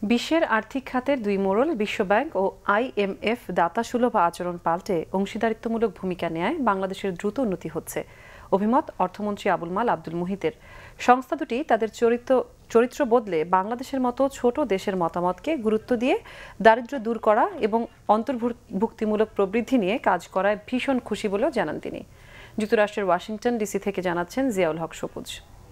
বিশ্বের আর্থিক খাতের দুই মোড়ল বিশ্বব্যাংক ও আইএমএফ দাতাসুলভ আচরণ পাল্টে অংশীদারিত্বমূলক ভূমিকা নেয় বাংলাদেশের দ্রুত উন্নতি হচ্ছে অভিমত অর্থমন্ত্রী আবুল মাল আব্দুল মুহিতের। সংস্থা দুটি তাদের চরিত্র বদলে বাংলাদেশের মতো ছোট দেশের মতামতকে গুরুত্ব দিয়ে দারিদ্র্য দূর করা এবং অন্তর্ভুক্তিমূলক প্রবৃদ্ধি নিয়ে কাজ করায় ভীষণ খুশি বলেও জানান তিনি। যুক্তরাষ্ট্রের ওয়াশিংটন ডিসি থেকে জানাচ্ছেন জিয়াউল হক সবুজ।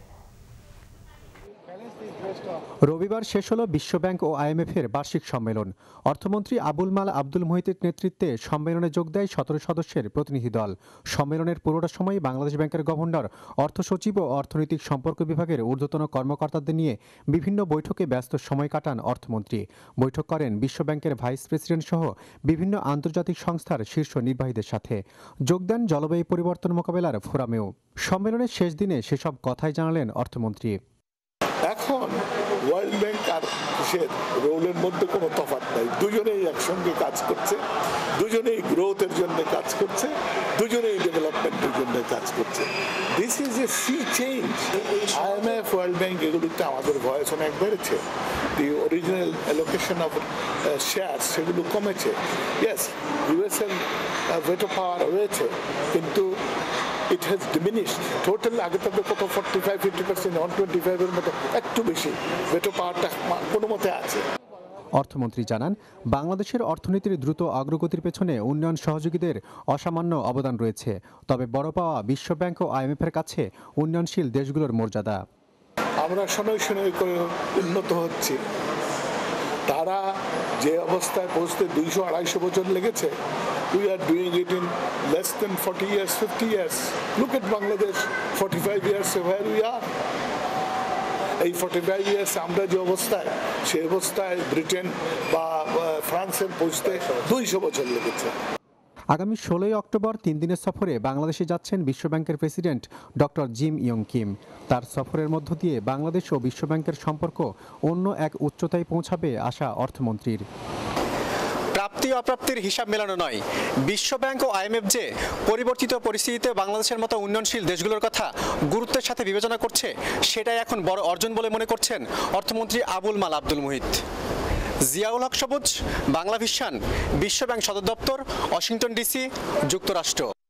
রবিবার শেষ হলো বিশ্বব্যাংক ও আইএমএফের বার্ষিক সম্মেলন। অর্থমন্ত্রী আবুল মাল আব্দুল মুহিতের নেতৃত্বে সম্মেলনে যোগ দেয় 17 সদস্যের প্রতিনিধি দল। সম্মেলনের পুরোটা সময় বাংলাদেশ ব্যাংকের গভর্নর, অর্থ সচিব ও অর্থনৈতিক সম্পর্ক বিভাগের ঊর্ধ্বতন কর্মকর্তাদের নিয়ে বিভিন্ন বৈঠকে ব্যস্ত সময় কাটান অর্থমন্ত্রী। বৈঠক করেন বিশ্বব্যাংকের ভাইস প্রেসিডেন্ট সহ বিভিন্ন আন্তর্জাতিক সংস্থার শীর্ষ নির্বাহীদের সাথে। যোগ দেন জলবায়ু পরিবর্তন মোকাবেলার ফোরামেও। সম্মেলনের শেষ দিনে সেসব কথাই জানালেন অর্থমন্ত্রী। এখন ওয়ার্ল্ড ব্যাংক আর কিসের রোলের মধ্যে কোনো তফাৎ নাই। দুজনেই একসঙ্গে কাজ করছে, দুজনেই গ্রোথের জন্য কাজ করছে, দুজনেই ডেভেলপমেন্টের জন্য কাজ করছে। This is a sea change. IMF, world bank এগুলিতে আমাদের ভয়েস অনেক বেড়েছে। The original allocation of share সেগুলো কমেছে। ইয়েস, ইউএসএল ভেটো পাওয়ার রয়েছে, কিন্তু it has diminished. Total আগে তো কত 45-50%, 125 এর মতো একটু বেশি ভেটো পাওয়ারটা কোনো মতে আছে। অর্থমন্ত্রী জানান, বাংলাদেশের অর্থনীতির দ্রুত অগ্রগতির পেছনে উন্নয়ন সহযোগীদের অসামান্য অবদান রয়েছে। তবে বড় পাওয়া বিশ্বব্যাংক ও আইএমএফের কাছে উন্নয়নশীল দেশগুলোর মর্যাদা। আমরা শনৈ শনৈ করে উন্নত হচ্ছি। তারা যে অবস্থায় পৌঁছতে 200-250 বছর লেগেছে, we are doing it in less than 40 years, 50 years. Look at Bangladesh, 45 years where we are. এই 45 years আমরা যে অবস্থায়, সেই অবস্থায় ব্রিটেন বা ফ্রান্সের পৌঁছতে 200 বছর লেগেছে। আগামী 16 অক্টোবর 3 দিনের সফরে বাংলাদেশে যাচ্ছেন বিশ্বব্যাংকের president doctor Jim Yong Kim. তার সফরের মধ্য দিয়ে বাংলাদেশ ও বিশ্বব্যাংকের সম্পর্ক অন্য এক উচ্চতায় পৌঁছাবে আশা অর্থমন্ত্রীর। প্রাপ্তি অপ্রাপ্তির হিসাব মেলানো নয়, বিশ্বব্যাংক ও আইএমএফ যে পরিবর্তিত পরিস্থিতিতে বাংলাদেশের মতো উন্নয়নশীল দেশগুলোর কথা গুরুত্বের সাথে বিবেচনা করছে, সেটাই এখন বড় অর্জন বলে মনে করছেন অর্থমন্ত্রী আবুল মাল আব্দুল মুহিত। জিয়াউল হক সবুজ, বাংলা ভিশন, বিশ্বব্যাংক সদর দপ্তর, ওয়াশিংটন ডিসি, যুক্তরাষ্ট্র।